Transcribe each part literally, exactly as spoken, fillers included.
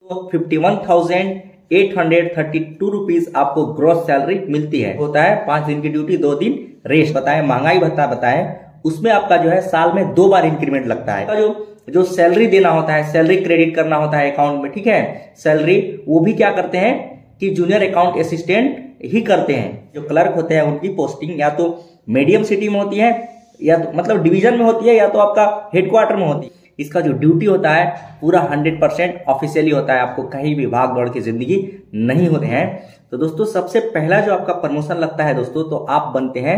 तो fifty one thousand eight hundred thirty two rupees आपको gross salary मिलती है। होता है पांच दिन की ड्यूटी, दो दिन रेस्ट। बताए महंगाई भत्ता बताए, उसमें आपका जो है साल में दो बार इंक्रीमेंट लगता है। जो जो सैलरी देना होता है, सैलरी क्रेडिट करना होता है अकाउंट में, ठीक है, सैलरी वो भी क्या करते हैं कि जूनियर अकाउंट असिस्टेंट ही करते हैं। जो क्लर्क होते हैं उनकी पोस्टिंग या तो मीडियम सिटी में होती है, या तो मतलब डिवीजन में होती है, या तो आपका हेडक्वार्टर में होती है। इसका जो ड्यूटी होता है पूरा हंड्रेड परसेंट ऑफिशियली होता है, आपको कहीं भी भाग दौड़ की जिंदगी नहीं होते हैं। तो दोस्तों सबसे पहला जो आपका प्रमोशन लगता है दोस्तों, तो आप बनते हैं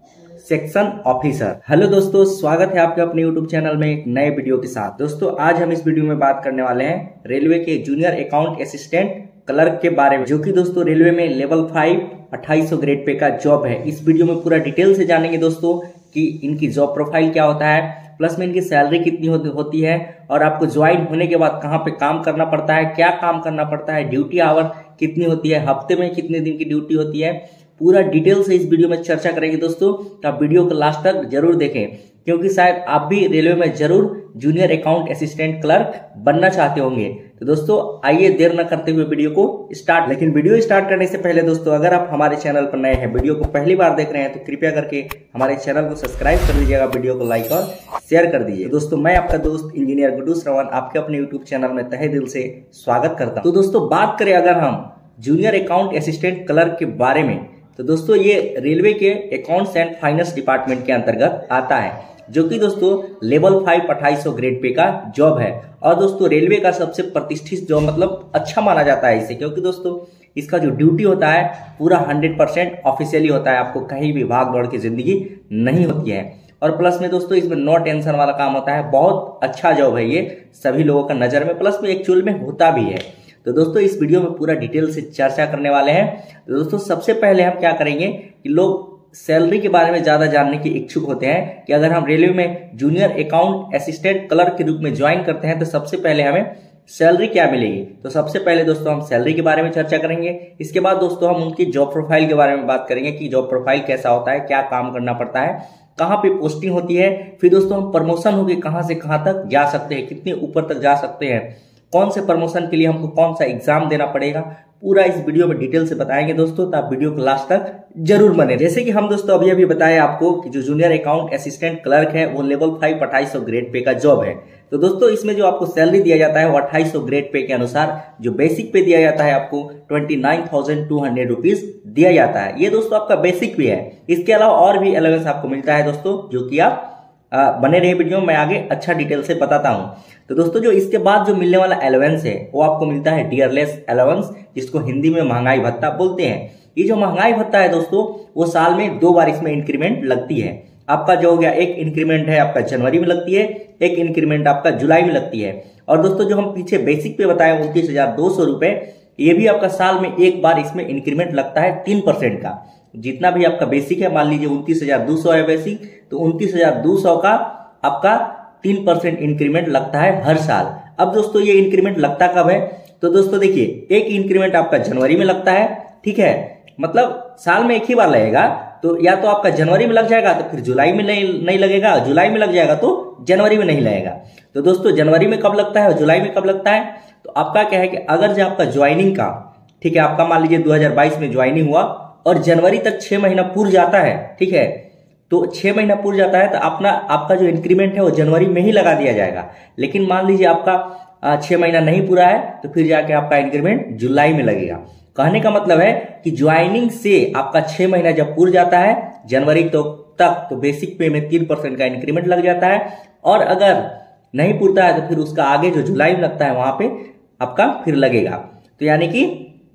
सेक्शन ऑफिसर। हेलो दोस्तों, स्वागत है आपके अपने यूट्यूब चैनल में एक नए वीडियो के साथ। दोस्तों आज हम इस वीडियो में बात करने वाले हैं रेलवे के जूनियर अकाउंट असिस्टेंट क्लर्क के बारे में, जो कि दोस्तों रेलवे में लेवल फाइव अट्ठाईस सौ ग्रेड पे का जॉब है। इस वीडियो में पूरा डिटेल से जानेंगे दोस्तों कि इनकी जॉब प्रोफाइल क्या होता है, प्लस में इनकी सैलरी कितनी होती है, और आपको ज्वाइन होने के बाद कहाँ पे काम करना पड़ता है, क्या काम करना पड़ता है, ड्यूटी आवर कितनी होती है, हफ्ते में कितने दिन की ड्यूटी होती है, पूरा डिटेल से इस वीडियो में चर्चा करेंगे दोस्तों। तो आप वीडियो को लास्ट तक जरूर देखें, क्योंकि शायद आप भी रेलवे में जरूर जूनियर अकाउंट असिस्टेंट क्लर्क बनना चाहते होंगे। तो दोस्तों आइए देर न करते हुए वीडियो को स्टार्ट। लेकिन वीडियो स्टार्ट करने से पहले दोस्तों, अगर आप हमारे चैनल पर नए हैं, वीडियो को पहली बार देख रहे हैं, तो कृपया करके हमारे चैनल को सब्सक्राइब कर दीजिएगा, वीडियो को लाइक और शेयर कर दीजिए। दोस्तों मैं आपका दोस्त इंजीनियर गुड्डू श्रवण आपके अपने यूट्यूब चैनल में तहे दिल से स्वागत करता हूँ। तो दोस्तों बात करें अगर हम जूनियर अकाउंट असिस्टेंट क्लर्क के बारे में, तो दोस्तों ये रेलवे के अकाउंट्स एंड फाइनेंस डिपार्टमेंट के अंतर्गत आता है, जो कि दोस्तों लेवल फाइव अट्ठाईस सौ ग्रेड पे का जॉब है। और दोस्तों रेलवे का सबसे प्रतिष्ठित जॉब, मतलब अच्छा माना जाता है इसे, क्योंकि दोस्तों इसका जो ड्यूटी होता है पूरा हंड्रेड परसेंट ऑफिशियली होता है, आपको कहीं भी भाग दौड़ की जिंदगी नहीं होती है। और प्लस में दोस्तों इसमें नो टेंशन वाला काम होता है, बहुत अच्छा जॉब है ये सभी लोगों का नजर में, प्लस में एक्चुअल में होता भी है। तो दोस्तों इस वीडियो में पूरा डिटेल से चर्चा करने वाले हैं। तो दोस्तों सबसे पहले हम क्या करेंगे कि लोग सैलरी के बारे में ज्यादा जानने के इच्छुक होते हैं कि अगर हम रेलवे में जूनियर अकाउंट असिस्टेंट क्लर्क के रूप में ज्वाइन करते हैं तो सबसे पहले हमें सैलरी क्या मिलेगी। तो सबसे पहले दोस्तों हम सैलरी के बारे में चर्चा करेंगे। इसके बाद दोस्तों हम उनकी जॉब प्रोफाइल के बारे में बात करेंगे कि जॉब प्रोफाइल कैसा होता है, क्या काम करना पड़ता है, कहाँ पे पोस्टिंग होती है। फिर दोस्तों हम प्रमोशन होगी कहाँ से कहाँ तक जा सकते हैं, कितने ऊपर तक जा सकते हैं, कौन से प्रमोशन के लिए हमको कौन सा एग्जाम देना पड़ेगा, पूरा इस वीडियो में डिटेल से बताएंगे दोस्तों। तो आप वीडियो को लास्ट तक जरूर बने। जैसे कि हम दोस्तों अभी अभी बताए आपको कि जो जूनियर अकाउंट असिस्टेंट क्लर्क है वो लेवल फाइव अट्ठाईस सौ ग्रेड पे का जॉब है। तो दोस्तों इसमें जो आपको सैलरी दिया जाता है वो अट्ठाईस सौ ग्रेड पे के अनुसार जो बेसिक पे दिया जाता है आपको twenty nine thousand two hundred rupees दिया जाता है। ये दोस्तों आपका बेसिक पे है। इसके अलावा और भी अलाउंस आपको मिलता है दोस्तों, जो कि आप आ, बने रहे वीडियो में मैं आगे अच्छा डिटेल से बताता हूं। तो दोस्तों जो इसके बाद जो मिलने वाला अलाउंस है वो आपको मिलता है डियरलेस अलाउंस, जिसको हिंदी में महंगाई भत्ता बोलते हैं। ये जो महंगाई भत्ता है दोस्तों वो साल में दो बार इसमें इंक्रीमेंट लगती है। आपका जो हो गया एक इंक्रीमेंट है आपका जनवरी में लगती है, एक इंक्रीमेंट आपका जुलाई में लगती है। और दोस्तों जो हम पीछे बेसिक पे बताए उनतीस हजार दो सौ रुपए, ये भी आपका साल में एक बार इसमें इंक्रीमेंट लगता है तीन परसेंट का। जितना भी आपका बेसिक है, मान लीजिए उनतीस हजार दो सौ है बेसिक, तो उनतीस हजार दो सौ का आपका तीन परसेंट इंक्रीमेंट लगता है हर साल। अब दोस्तों ये इंक्रीमेंट लगता कब है, तो दोस्तों देखिए एक इंक्रीमेंट आपका जनवरी में लगता है, ठीक है, मतलब साल में एक ही बार लगेगा। तो या तो आपका जनवरी में लग जाएगा तो फिर जुलाई में नहीं, नहीं लगेगा, जुलाई में लग जाएगा तो जनवरी में नहीं लगेगा। तो दोस्तों जनवरी में कब लगता है और जुलाई में कब लगता है, तो आपका क्या है कि अगर जो आपका ज्वाइनिंग का, ठीक है, आपका मान लीजिए दो हजार बाईस में ज्वाइनिंग हुआ और जनवरी तक छह महीना पूर जाता है, ठीक है, तो छह महीना पूर जाता है तो अपना आपका जो इंक्रीमेंट है वो जनवरी में ही लगा दिया जाएगा। लेकिन मान लीजिए आपका छह महीना नहीं पूरा है तो फिर जाके आपका इंक्रीमेंट जुलाई में लगेगा। कहने का मतलब है कि ज्वाइनिंग से आपका छह महीना जब पूर जाता है जनवरी तो तक, तो बेसिक पे में तीन परसेंट का इंक्रीमेंट लग जाता है। और अगर नहीं पूरता है तो फिर उसका आगे जो जुलाई में लगता है वहां पे आपका फिर लगेगा। तो यानी कि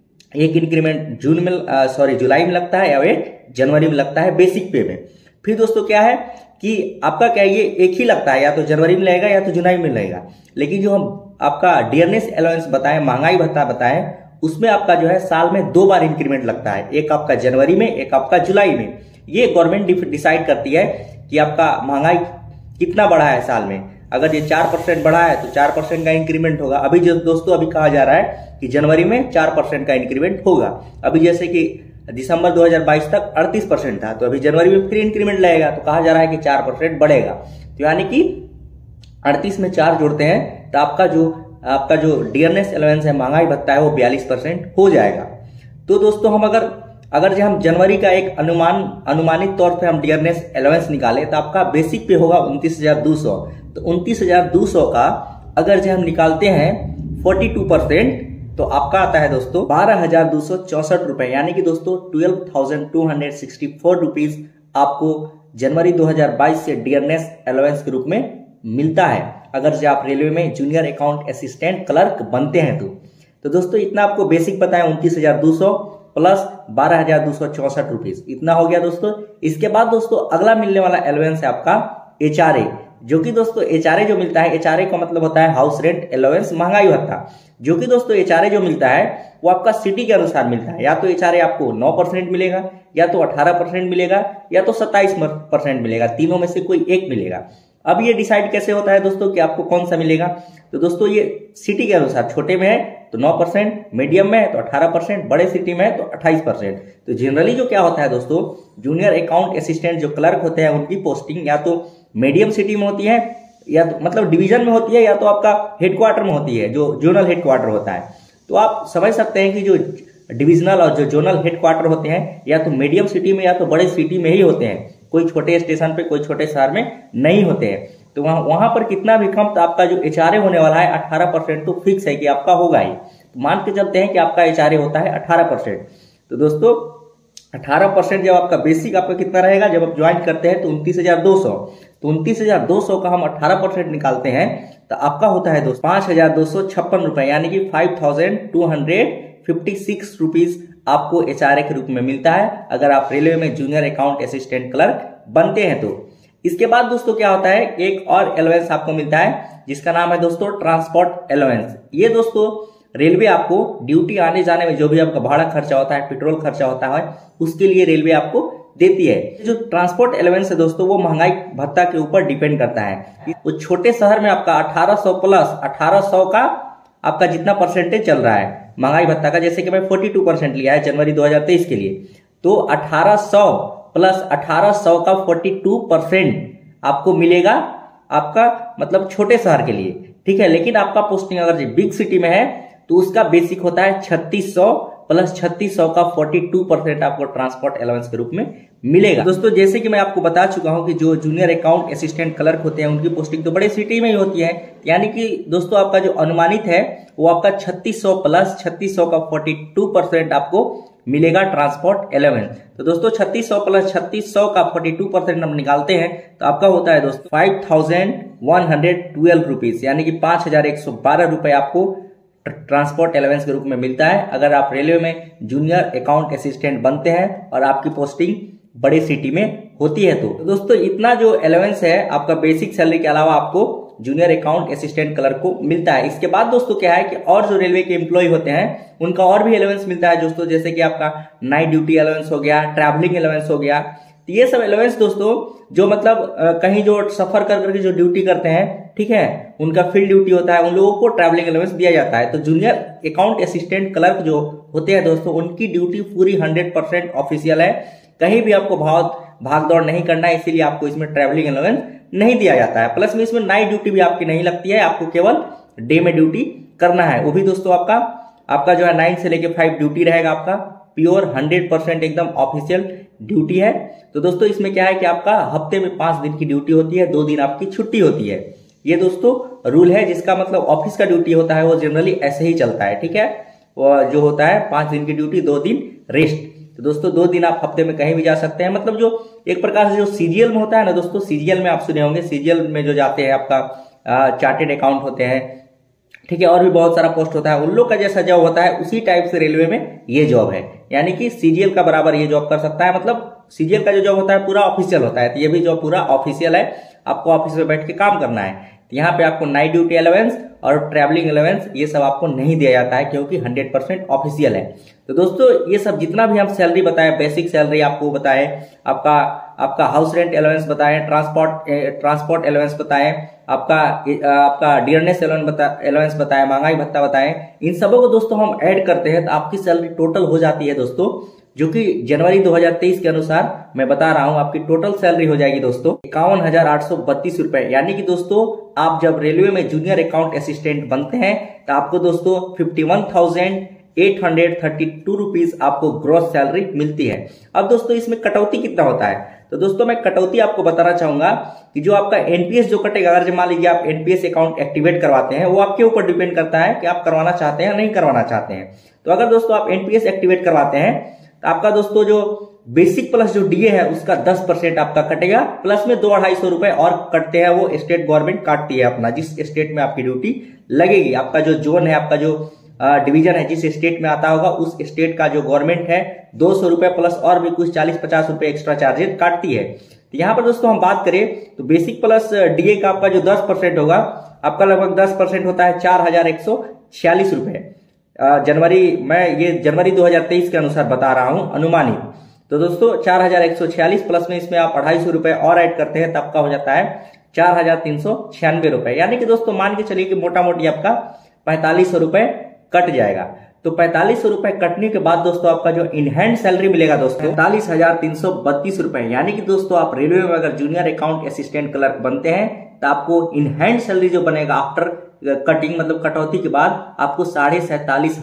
एक इंक्रीमेंट जून में सॉरी जुलाई में लगता है और एक जनवरी में लगता है बेसिक पे में। फिर दोस्तों क्या है कि आपका क्या ये एक ही लगता है, या तो जनवरी में लगेगा या तो जुलाई में लगेगा। लेकिन जो हम आपका डियरनेस अलाउंस बताएं, महंगाई भत्ता बताएं, उसमें आपका जो है साल में दो बार इंक्रीमेंट लगता है, एक आपका जनवरी में, एक आपका जुलाई में। ये गवर्नमेंट डिसाइड करती है कि आपका महंगाई कितना बढ़ा है साल में। अगर ये चार परसेंट बढ़ा है तो चार परसेंट का इंक्रीमेंट होगा। अभी जो दोस्तों अभी कहा जा रहा है कि जनवरी में चार परसेंट का इंक्रीमेंट होगा। अभी जैसे कि दिसंबर दो हजार बाईस तक अड़तीस परसेंट था, तो अभी जनवरी में फिर इंक्रीमेंट लगेगा, तो कहा जा रहा है कि चार परसेंट बढ़ेगा। तो यानी कि अड़तीस में चार जोड़ते हैं तो आपका जो आपका जो डियरनेस अलाउंस है, महंगाई भत्ता है, वो बयालीस परसेंट हो जाएगा। तो दोस्तों हम अगर अगर जो हम जनवरी का एक अनुमान अनुमानित तौर पे हम डियरनेस अलाउंस निकाले तो आपका बेसिक पे होगा उनतीस हजार दो सौ। तो उनतीस हजार दो सौ का अगर जो हम निकालते हैं बयालीस परसेंट तो आपका आता है दोस्तों बारह हजार दो सौ चौसठ रुपए, यानी कि दोस्तों twelve thousand two hundred sixty four rupees आपको जनवरी दो हजार बाईस से डियरनेस अलाउंस के रूप में मिलता है, अगर जो आप रेलवे में जूनियर अकाउंट असिस्टेंट क्लर्क बनते हैं तो। तो दोस्तों इतना आपको बेसिक पता है, उनतीस हजार दो सौ प्लस बारह हजार दो सौ चौसठ रुपीज, इतना हो गया दोस्तों। इसके बाद दोस्तों अगला मिलने वाला अलाउंस है आपका एच आर ए, जो कि दोस्तों एच आर ए जो मिलता है, एच आर ए का मतलब होता है हाउस रेंट अलाउंस, महंगाई भत्ता, जो कि दोस्तों एच आर ए जो मिलता है वो आपका सिटी के अनुसार मिलता है। या तो एच आर ए आपको नौ परसेंट मिलेगा, या तो अठारह परसेंट मिलेगा, या तो सत्ताईस परसेंट मिलेगा, तीनों में से कोई एक मिलेगा। अब ये डिसाइड कैसे होता है दोस्तों कि आपको कौन सा मिलेगा? तो दोस्तों ये सिटी के अनुसार, छोटे में है तो नौ परसेंट, मीडियम में है तो अठारह परसेंट, बड़े सिटी में है तो अट्ठाईस परसेंट। तो जनरली जो क्या होता है दोस्तों, जूनियर अकाउंट असिस्टेंट जो क्लर्क होते हैं उनकी पोस्टिंग या तो मीडियम सिटी में होती है, या तो मतलब डिवीजन में होती है, या तो आपका हेडक्वार्टर में होती है, जो जोनल हेडक्वार्टर होता है। तो आप समझ सकते हैं कि जो डिविजनल और जो जोनल हेडक्वार्टर होते हैं या तो मीडियम सिटी में या तो बड़े सिटी में ही होते हैं, कोई छोटे स्टेशन पे, कोई छोटे शहर में नहीं होते हैं। तो वहां वहां पर कितना भी कम, तो आपका जो एच आर ए होने वाला है अठारह परसेंट तो फिक्स है कि आपका होगा ही। तो मान के चलते हैं कि आपका एच आर ए होता है अठारह परसेंट। तो दोस्तों अठारह परसेंट जब आपका बेसिक आपका कितना रहेगा, जब आप ज्वाइन करते हैं तो उनतीस हजार दो सौ, तो उनतीस हजार दो सौ का हम अठारह परसेंट निकालते हैं तो आपका होता है दोस्तों पांच हजार दो सौ छप्पन रुपए, यानी कि five thousand two hundred fifty six rupees आपको एच आर ए के रूप में मिलता है, अगर आप रेलवे में जूनियर अकाउंट असिस्टेंट क्लर्क बनते हैं तो। इसके बाद दोस्तों क्या होता है, एक और अलाउंस आपको मिलता है जिसका नाम है दोस्तों ट्रांसपोर्ट अलाउंस। ये दोस्तों रेलवे आपको ड्यूटी आने जाने में जो भी आपका भाड़ा खर्चा होता है, पेट्रोल खर्चा होता है, उसके लिए रेलवे आपको देती है। जो ट्रांसपोर्ट अलाउंस है दोस्तों वो महंगाई भत्ता के ऊपर डिपेंड करता है। वो छोटे शहर में आपका अठारह सौ प्लस अठारह सौ का आपका जितना परसेंटेज चल रहा है महंगाई भत्ता का, जैसे कि मैं बयालीस परसेंट लिया है जनवरी दो हजार तेईस के लिए, तो अठारह सौ प्लस अठारह सौ का बयालीस परसेंट आपको मिलेगा आपका मतलब छोटे शहर के लिए, ठीक है। लेकिन आपका पोस्टिंग अगर बिग सिटी में है तो उसका बेसिक होता है छत्तीस सौ प्लस छत्तीस सौ का बयालीस परसेंट आपको ट्रांसपोर्ट अलाउंस के रूप में मिलेगा। दोस्तों जैसे कि मैं आपको बता चुका हूं कि जो जूनियर अकाउंट असिस्टेंट क्लर्क होते हैं उनकी पोस्टिंग तो बड़े सिटी में ही होती है, यानी कि दोस्तों आपका जो अनुमानित है वो आपका छत्तीस सौ प्लस छत्तीस सौ का बयालीस परसेंट आपको मिलेगा ट्रांसपोर्ट अलाउंस। तो दोस्तों छत्तीस सौ प्लस छत्तीस सौ का बयालीस परसेंट हम निकालते हैं तो आपका होता है दोस्तों five thousand one hundred twelve rupees, यानी कि पांच हजार एक सौ बारह रुपए आपको ट्रांसपोर्ट अलाउंस के रूप में मिलता है, अगर आप रेलवे में जूनियर अकाउंट असिस्टेंट बनते हैं और आपकी पोस्टिंग बड़े सिटी में होती है तो। तो दोस्तों इतना जो अलाउंस है आपका बेसिक सैलरी के अलावा आपको जूनियर अकाउंट असिस्टेंट क्लर्क को मिलता है। इसके बाद दोस्तों क्या है कि और जो रेलवे के एम्प्लॉय होते हैं उनका और भी अलाउंस मिलता है दोस्तों, जैसे कि आपका नाइट ड्यूटी अलाउंस हो गया, ट्रैवलिंग अलाउंस हो गया। तो ये सब अलाउंस दोस्तों जो मतलब कहीं जो सफर कर करके जो ड्यूटी करते हैं, ठीक है, उनका फील्ड ड्यूटी होता है, उन लोगों को ट्रैवलिंग अलाउंस दिया जाता है। तो जूनियर अकाउंट असिस्टेंट क्लर्क जो होते हैं दोस्तों उनकी ड्यूटी पूरी हंड्रेड परसेंट ऑफिशियल है, कहीं भी आपको बहुत भाग दौड़ नहीं करना है, इसीलिए आपको इसमें ट्रैवलिंग अलाउंस नहीं दिया जाता है। प्लस में इसमें नाइट ड्यूटी भी आपकी नहीं लगती है, आपको केवल डे में ड्यूटी करना है, वो भी दोस्तों आपका आपका जो है नाइन से लेके फाइव ड्यूटी रहेगा, आपका प्योर हंड्रेड परसेंट एकदम ऑफिशियल ड्यूटी है। तो दोस्तों इसमें क्या है कि आपका हफ्ते में पांच दिन की ड्यूटी होती है, दो दिन आपकी छुट्टी होती है। ये दोस्तों रूल है, जिसका मतलब ऑफिस का ड्यूटी होता है वो जनरली ऐसे ही चलता है, ठीक है। वो जो होता है पांच दिन की ड्यूटी, दो दिन रेस्ट। तो दोस्तों दो दिन आप हफ्ते में कहीं भी जा सकते हैं, मतलब जो एक प्रकार से जो सीजीएल में होता है ना दोस्तों, सीजीएल में आप सुने होंगे, सीजीएल में जो जाते हैं आपका चार्टेड अकाउंट होते हैं, ठीक है, और भी बहुत सारा पोस्ट होता है, उन लोग का जैसा जॉब होता है उसी टाइप से रेलवे में ये जॉब है, यानी कि सीजीएल का बराबर ये जॉब कर सकता है। मतलब सीजीएल का जो जॉब होता है पूरा ऑफिशियल होता है, तो ये भी जॉब पूरा ऑफिशियल है, आपको ऑफिस में बैठ के काम करना है। यहाँ पे आपको नाइट ड्यूटी अलाउंस और ट्रैवलिंग अलाउंस ये सब आपको नहीं दिया जाता है, क्योंकि हंड्रेड परसेंट ऑफिशियल है। तो दोस्तों ये सब जितना भी हम सैलरी बताए, बेसिक सैलरी आपको बताए, आपका आपका हाउस रेंट अलाउंस बताए, ट्रांसपोर्ट ट्रांसपोर्ट अलाउंस बताए, आपका आपका डियरनेस अलाउंस बताए, महंगाई भत्ता बताए, इन सबों को दोस्तों हम ऐड करते हैं तो आपकी सैलरी टोटल हो जाती है दोस्तों जो कि जनवरी दो हज़ार तेईस के अनुसार मैं बता रहा हूं आपकी टोटल सैलरी हो जाएगी दोस्तों इक्यावन हजार आठ सौ बत्तीस रुपए। यानी कि दोस्तों आप जब रेलवे में जूनियर अकाउंट असिस्टेंट बनते हैं तो आपको दोस्तों fifty one thousand eight hundred thirty two rupees आपको ग्रॉस सैलरी मिलती है। अब दोस्तों इसमें कटौती कितना होता है, तो दोस्तों मैं कटौती आपको बताना चाहूंगा कि जो आपका एनपीएस जो कटेगा, अगर मान लीजिए आप एनपीएस अकाउंट एक्टिवेट करवाते हैं, वो आपके ऊपर डिपेंड करता है कि आप करवाना चाहते हैं या नहीं करवाना चाहते हैं। तो अगर दोस्तों आप एनपीएस एक्टिवेट करवाते हैं तो आपका दोस्तों जो बेसिक प्लस जो डीए है उसका दस परसेंट आपका कटेगा, प्लस में दो अढ़ाई सौ रुपए और कटते हैं, वो स्टेट गवर्नमेंट काटती है अपना, जिस स्टेट में आपकी ड्यूटी लगेगी। आपका जो जोन है, आपका जो डिवीजन है, जिस स्टेट में आता होगा उस स्टेट का जो गवर्नमेंट है दो सौ रुपए प्लस और भी कुछ चालीस पचास रुपए एक्स्ट्रा चार्जेस काटती है। तो यहाँ पर दोस्तों हम बात करें तो बेसिक प्लस डीए का आपका जो दस परसेंट होगा, आपका लगभग दस परसेंट होता है चार हजार एक सौ छियालीस रुपए। जनवरी मैं ये जनवरी दो हज़ार तेईस के अनुसार बता रहा हूं अनुमानित। तो दोस्तों चार हजार एक सौ छियालीस प्लस में इसमें आप अढ़ाई सौ रुपए और ऐड करते हैं तब का हो जाता है चार हजार तीन सौ छियानवे रुपए। यानी कि दोस्तों मान के चलिए कि मोटा मोटी आपका पैंतालीस सौ रुपए कट जाएगा। तो पैंतालीस सौ रुपए कटने के बाद दोस्तों आपका जो इन हैंड सैलरी मिलेगा दोस्तों पैंतालीस हजार तीन सौ बत्तीस रुपए। यानी कि दोस्तों आप रेलवे में अगर जूनियर अकाउंट असिस्टेंट क्लर्क बनते हैं तो आपको इन हैंड सैलरी जो बनेगा आफ्टर कटिंग मतलब कटौती के बाद आपको साढ़े सैतालीस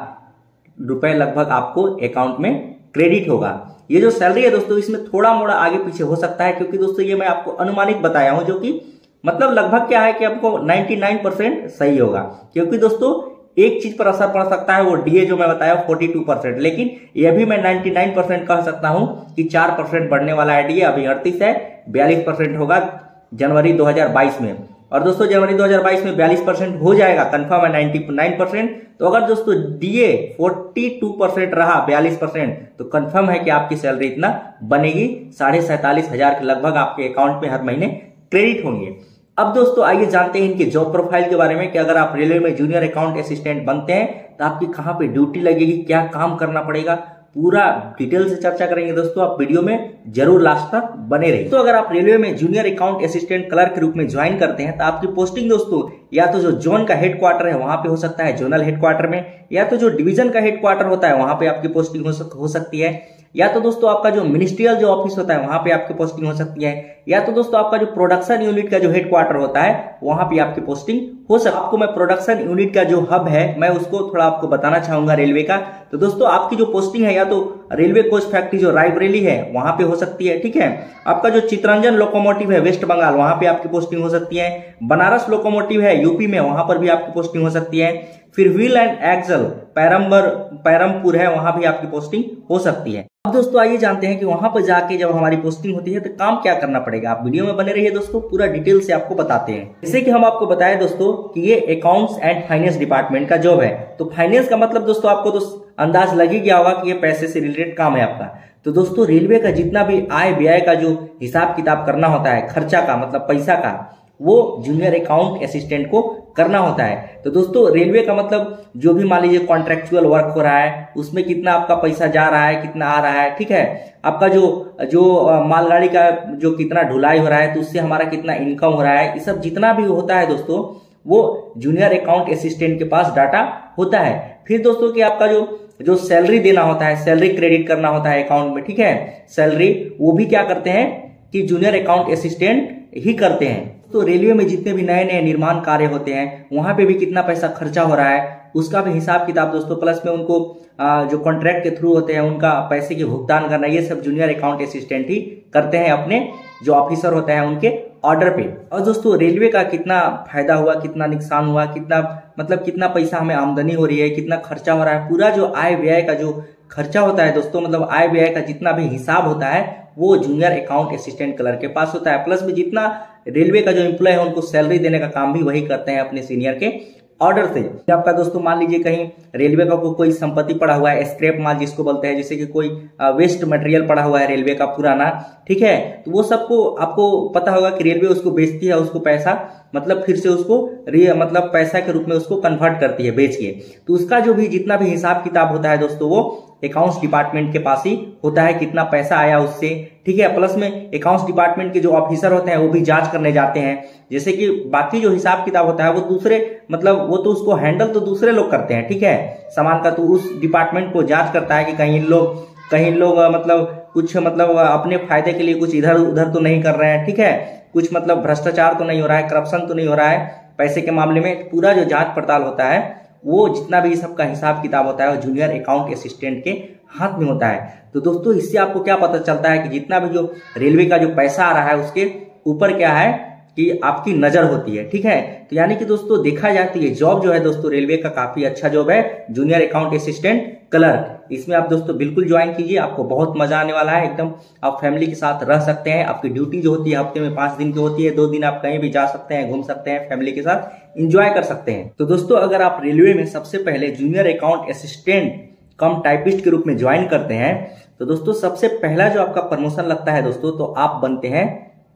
हजार रुपए लगभग आपको अकाउंट में क्रेडिट होगा। ये जो सैलरी है दोस्तों इसमें थोड़ा मोड़ा आगे पीछे हो सकता है, क्योंकि दोस्तों ये मैं आपको अनुमानित बताया हूं, जो कि मतलब लगभग क्या है कि आपको निन्यानवे परसेंट सही होगा। क्योंकि दोस्तों एक चीज पर असर पड़ सकता है, वो डीए जो मैं बताया बयालीस परसेंट, लेकिन यह भी मैं निन्यानवे परसेंट कह सकता हूं कि चार परसेंट बढ़ने वाला है डीए। अभी अड़तीस है, बयालीस परसेंट होगा जनवरी दो हज़ार बाईस में। और दोस्तों जनवरी दो हज़ार बाईस में बयालीस परसेंट हो जाएगा, कंफर्म है निन्यानवे परसेंट। तो अगर दोस्तों डीए बयालीस परसेंट रहा बयालीस परसेंट तो कंफर्म है कि आपकी सैलरी इतना बनेगी, साढ़े सैतालीस हजार के लगभग आपके अकाउंट में हर महीने क्रेडिट होंगे। अब दोस्तों आइए जानते हैं इनके जॉब प्रोफाइल के बारे में कि अगर आप रेलवे में जूनियर अकाउंट असिस्टेंट बनते हैं तो आपकी कहां पे ड्यूटी लगेगी, क्या काम करना पड़ेगा, पूरा डिटेल से चर्चा करेंगे दोस्तों। आप वीडियो में जरूर लास्ट तक बने रहिए। तो अगर आप रेलवे में जूनियर अकाउंट असिस्टेंट क्लर्क के रूप में ज्वाइन करते हैं तो आपकी पोस्टिंग दोस्तों या तो जो जोन का हेडक्वार्टर है वहां पे हो सकता है जोनल हेडक्वार्टर में, या तो जो डिवीजन का हेडक्वार्टर होता है वहां पे आपकी पोस्टिंग हो, सक, हो सकती है, या तो दोस्तों आपका जो मिनिस्ट्रियल जो ऑफिस होता है वहां पे आपकी पोस्टिंग हो सकती है, या तो दोस्तों आपका जो प्रोडक्शन यूनिट का जो हेडक्वार्टर होता है वहां पे आपकी पोस्टिंग हो सकती है। आपको मैं प्रोडक्शन यूनिट का जो हब है मैं उसको थोड़ा आपको बताना चाहूंगा रेलवे का। तो दोस्तों आपकी जो पोस्टिंग है या तो रेलवे कोच फैक्ट्री जो रायबरेली है वहां पे हो सकती है, ठीक है। आपका जो चितरंजन लोकोमोटिव है वेस्ट बंगाल वहां पे आपकी पोस्टिंग हो सकती है। बनारस लोकोमोटिव है यूपी में, वहां पर भी आपकी पोस्टिंग हो सकती है। फिर wheel and axle Perambur Perambur है, वहां भी आपकी पोस्टिंग हो सकती है। अब दोस्तों आइए जानते हैं कि वहां पर जाके जब हमारी पोस्टिंग होती है तो काम क्या करना पड़ेगा। आप वीडियो में बने रहिए दोस्तों, पूरा डिटेल से आपको बताते हैं। जैसे कि हम आपको बताएं दोस्तों कि ये अकाउंट्स एंड फाइनेंस डिपार्टमेंट का जॉब है। तो फाइनेंस का मतलब दोस्तों आपको तो अंदाज लग ही गया होगा कि ये पैसे से रिलेटेड काम है आपका। तो दोस्तों रेलवे का जितना भी आय व्यय का जो हिसाब किताब करना होता है, खर्चा का मतलब पैसा का, वो जूनियर अकाउंट असिस्टेंट को करना होता है। तो दोस्तों रेलवे का मतलब जो भी मान लीजिए कॉन्ट्रेक्चुअल वर्क हो रहा है उसमें कितना आपका पैसा जा रहा है, कितना आ रहा है, ठीक है। आपका जो जो मालगाड़ी का जो कितना ढुलाई हो रहा है तो उससे हमारा कितना इनकम हो रहा है, ये सब जितना भी होता है दोस्तों वो जूनियर अकाउंट असिस्टेंट के पास डाटा होता है। फिर दोस्तों कि आपका जो जो सैलरी देना होता है, सैलरी क्रेडिट करना होता है अकाउंट में, ठीक है। सैलरी वो भी क्या करते हैं कि जूनियर अकाउंट असिस्टेंट ही करते हैं। तो रेलवे में जितने भी नए नए निर्माण कार्य होते हैं वहां पे भी कितना पैसा खर्चा हो रहा है उसका भी हिसाब किताब दोस्तों, प्लस में उनको जो कॉन्ट्रैक्ट के थ्रू होते हैं उनका पैसे के भुगतान करना, ये सब जूनियर अकाउंट असिस्टेंट ही करते हैं अपने जो ऑफिसर होते हैं उनके ऑर्डर पे। और दोस्तों रेलवे का कितना फायदा हुआ, कितना नुकसान हुआ, कितना मतलब कितना पैसा हमें आमदनी हो रही है, कितना खर्चा हो रहा है, पूरा जो आय व्यय का जो खर्चा होता है दोस्तों, मतलब आय व्यय का जितना भी हिसाब होता है वो जूनियर अकाउंट असिस्टेंट क्लर्क के पास होता है। प्लस में जितना रेलवे का जो एम्प्लॉय है उनको सैलरी देने का काम भी वही करते हैं अपने सीनियर के ऑर्डर से। आपका दोस्तों मान लीजिए कहीं रेलवे का को, कोई संपत्ति पड़ा हुआ है, स्क्रैप माल जिसको बोलते हैं, जैसे कि कोई वेस्ट मटेरियल पड़ा हुआ है रेलवे का पुराना, ठीक है। तो वो सबको आपको पता होगा कि रेलवे उसको बेचती है, उसको पैसा मतलब फिर से उसको मतलब पैसा के रूप में उसको कन्वर्ट करती है बेच के। तो उसका जो भी जितना भी हिसाब किताब होता है दोस्तों वो अकाउंट्स डिपार्टमेंट के पास ही होता है, कितना पैसा आया उससे, ठीक है। प्लस में अकाउंट्स डिपार्टमेंट के जो ऑफिसर होते हैं वो भी जांच करने जाते हैं। जैसे कि बाकी जो हिसाब किताब होता है वो दूसरे मतलब वो तो उसको हैंडल तो दूसरे लोग करते हैं, ठीक है, सामान का, तो उस डिपार्टमेंट को जांच करता है कि कहीं इन लोग कहीं लोग मतलब कुछ मतलब अपने फायदे के लिए कुछ इधर उधर तो नहीं कर रहे हैं, ठीक है, कुछ मतलब भ्रष्टाचार तो नहीं हो रहा है, करप्शन तो नहीं हो रहा है पैसे के मामले में। पूरा जो जांच पड़ताल होता है वो जितना भी सबका हिसाब किताब होता है वो जूनियर अकाउंट असिस्टेंट के हाथ में होता है। तो दोस्तों इससे आपको क्या पता चलता है कि जितना भी जो रेलवे का जो पैसा आ रहा है उसके ऊपर क्या है कि आपकी नजर होती है, ठीक है। तो यानी कि दोस्तों देखा जाए तो ये जॉब जो है दोस्तों रेलवे का काफी अच्छा जॉब है, जूनियर अकाउंट असिस्टेंट क्लर्क। इसमें आप दोस्तों बिल्कुल ज्वाइन कीजिए, आपको बहुत मजा आने वाला है एकदम। आप फैमिली के साथ रह सकते हैं, आपकी ड्यूटी जो होती है हफ्ते में पांच दिन की होती है, दो दिन आप कहीं भी जा सकते हैं, घूम सकते हैं, फैमिली के साथ इंजॉय कर सकते हैं। तो दोस्तों अगर आप रेलवे में सबसे पहले junior account assistant cum typist के रूप में ज्वाइन करते हैं तो दोस्तों सबसे पहला जो आपका प्रमोशन लगता है दोस्तों, तो आप बनते हैं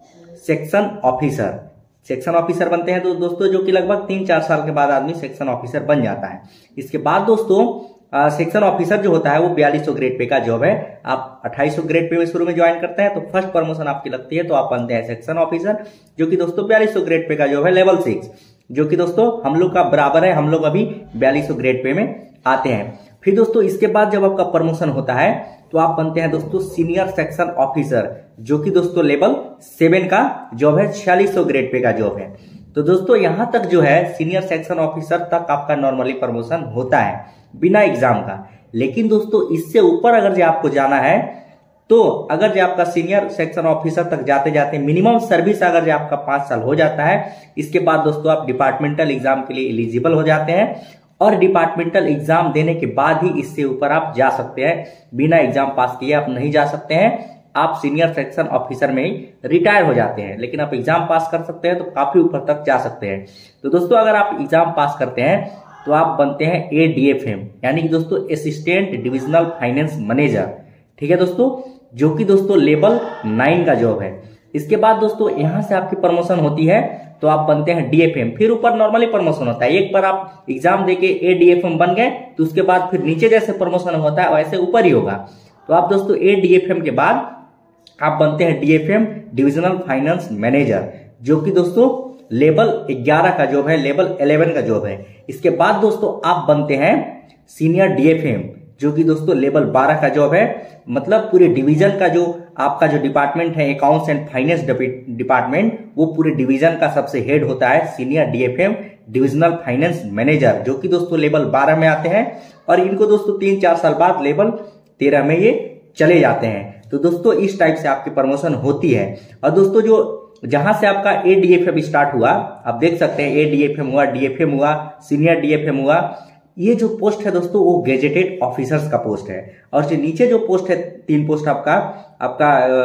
सेक्शन ऑफिसर। सेक्शन ऑफिसर बनते हैं तो दोस्तों जो कि लगभग तीन चार साल के बाद आदमी सेक्शन ऑफिसर बन जाता है। इसके बाद दोस्तों सेक्शन ऑफिसर जो होता है वो बयालीस सौ ग्रेड पे का जॉब है। आप अट्ठाईस सौ ग्रेड पे में शुरू में ज्वाइन करते हैं तो फर्स्ट प्रमोशन आपकी लगती है तो आप बनते हैं सेक्शन ऑफिसर, जो कि दोस्तों बयालीस सौ ग्रेड पे का जॉब है, लेवल सिक्स, जो कि दोस्तों हम लोग का बराबर है, हम लोग अभी बयालीस सौ ग्रेड पे में आते हैं। फिर दोस्तों इसके बाद जब आपका प्रमोशन होता है तो आप बनते हैं दोस्तों सीनियर सेक्शन ऑफिसर, जो कि दोस्तों लेवल सेवन का जॉब है, छियालीस सौ ग्रेड पे का जॉब है। तो दोस्तों यहां तक जो है सीनियर सेक्शन ऑफिसर तक आपका नॉर्मली प्रमोशन होता है बिना एग्जाम का। लेकिन दोस्तों इससे ऊपर अगर जो आपको जाना है तो अगर जो आपका सीनियर सेक्शन ऑफिसर तक जाते जाते मिनिमम सर्विस अगर जो आपका पांच साल हो जाता है, इसके बाद दोस्तों आप डिपार्टमेंटल एग्जाम के लिए एलिजिबल हो जाते हैं और डिपार्टमेंटल एग्जाम देने के बाद ही इससे ऊपर आप जा सकते हैं। बिना एग्जाम पास किए आप नहीं जा सकते हैं, आप सीनियर सेक्शन ऑफिसर में ही रिटायर हो जाते हैं। लेकिन आप एग्जाम पास कर सकते हैं तो काफी ऊपर तक जा सकते हैं। तो दोस्तों अगर आप एग्जाम पास करते हैं तो आप बनते हैं ए डी एफ एम, यानी कि दोस्तों असिस्टेंट डिविजनल फाइनेंस मैनेजर, ठीक है दोस्तों, जो कि दोस्तों लेवल नाइन का जॉब है। इसके बाद दोस्तों यहां से आपकी प्रमोशन होती है तो आप बनते हैं डी एफ एम। फिर ऊपर नॉर्मली प्रमोशन होता है, एक बार आप एग्जाम देके ए डी एफ एम बन गए तो उसके बाद फिर नीचे जैसे प्रमोशन होता है वैसे ऊपर ही होगा। तो आप दोस्तों ए डी एफ एम के बाद आप बनते हैं D F M divisional finance manager, जो कि दोस्तों लेवल ग्यारह का जॉब है, लेवल इलेवन का जॉब है। इसके बाद दोस्तों आप बनते हैं सीनियर डी एफ एम, जो कि दोस्तों लेवल बारह का जॉब है। मतलब पूरे डिवीजन का जो आपका जो डिपार्टमेंट है अकाउंट्स एंड फाइनेंस डिपार्टमेंट, वो पूरे डिवीजन का सबसे हेड होता है senior D F M divisional finance manager, जो कि दोस्तों लेवल बारह में आते हैं और इनको दोस्तों तीन चार साल बाद लेवल तेरह में ये चले जाते हैं। तो दोस्तों इस टाइप से आपकी प्रमोशन होती है। और दोस्तों जो जहां से आपका A D F M start हुआ, आप देख सकते हैं ए डी एफ एम हुआ, डी एफ एम हुआ, सीनियर डी एफ एम हुआ, ये जो पोस्ट है दोस्तों वो गेजेटेड ऑफिसर्स का पोस्ट है। और जो नीचे जो पोस्ट है तीन पोस्ट आपका आपका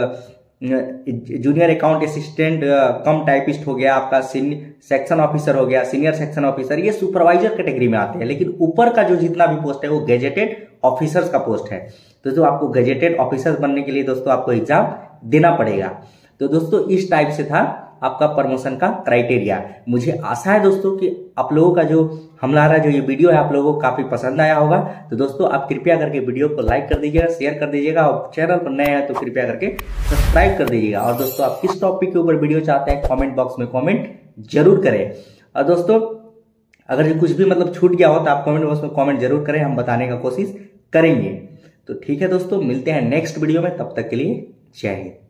junior account assistant cum typist हो गया, आपका सेक्शन ऑफिसर हो गया, सीनियर सेक्शन ऑफिसर, ये सुपरवाइजर कैटेगरी में आते हैं। लेकिन ऊपर का जो जितना भी पोस्ट है वो गेजेटेड ऑफिसर्स का पोस्ट है। तो जो आपको गेजेटेड ऑफिसर्स बनने के लिए दोस्तों आपको एग्जाम देना पड़ेगा। तो दोस्तों इस टाइप से था आपका प्रमोशन का क्राइटेरिया। मुझे आशा है दोस्तों कि आप लोगों का जो हमारा जो ये वीडियो है आप लोगों को काफी पसंद आया होगा। तो दोस्तों आप कृपया करके वीडियो को लाइक कर दीजिएगा, शेयर कर दीजिएगा और चैनल पर नए हैं तो कृपया करके सब्सक्राइब कर दीजिएगा। और दोस्तों आप किस टॉपिक के ऊपर वीडियो चाहते हैं कमेंट बॉक्स में कमेंट जरूर करें। और दोस्तों अगर कुछ भी मतलब छूट गया हो तो आप कमेंट बॉक्स में कमेंट जरूर करें, हम बताने का कोशिश करेंगे। तो ठीक है दोस्तों, मिलते हैं नेक्स्ट वीडियो में, तब तक के लिए जय हिंद।